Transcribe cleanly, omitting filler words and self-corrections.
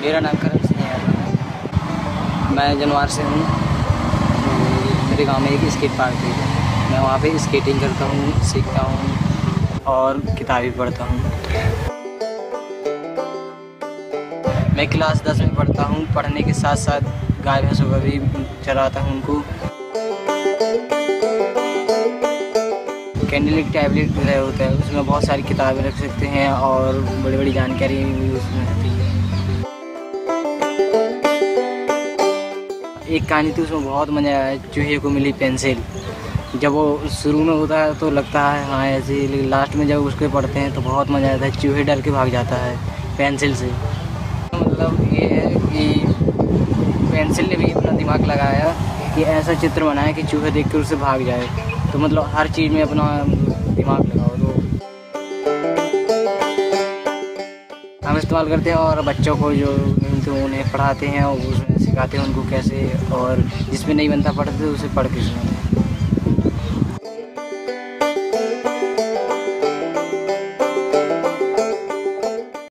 मेरा नाम करण सिंह है। मैं जनवार से हूँ। मेरे गांव में एक स्केट पार्क है। मैं वहाँ पे स्केटिंग करता हूँ, सीखता हूँ और किताबें पढ़ता हूँ। मैं क्लास 10 में पढ़ता हूँ। पढ़ने के साथ साथ गाय भैंसों का भी चराता हूँ उनको। कैंडल एक टैबलेट होता है, उसमें बहुत सारी किताबें रख सकते हैं और बड़ी बड़ी जानकारी भी उसमें रहती है। एक कहानी थी, उसमें बहुत मज़ा आया। चूहे को मिली पेंसिल। जब वो शुरू में होता है तो लगता है हाँ ऐसे ही, लेकिन लास्ट में जब उसके पढ़ते हैं तो बहुत मज़ा आता है। चूहे डर के भाग जाता है पेंसिल से। मतलब ये है कि पेंसिल ने भी अपना दिमाग लगाया कि ऐसा चित्र बनाए कि चूहे देख कर उससे भाग जाए। तो मतलब हर चीज़ में अपना दिमाग लगाओ। तो हम इस्तेमाल करते हैं और बच्चों को जो उन्हें पढ़ाते हैं और उसमें सिखाते हैं उनको कैसे, और जिसमें नहीं बनता पढ़ते तो उसे पढ़ के सुनाते हैं।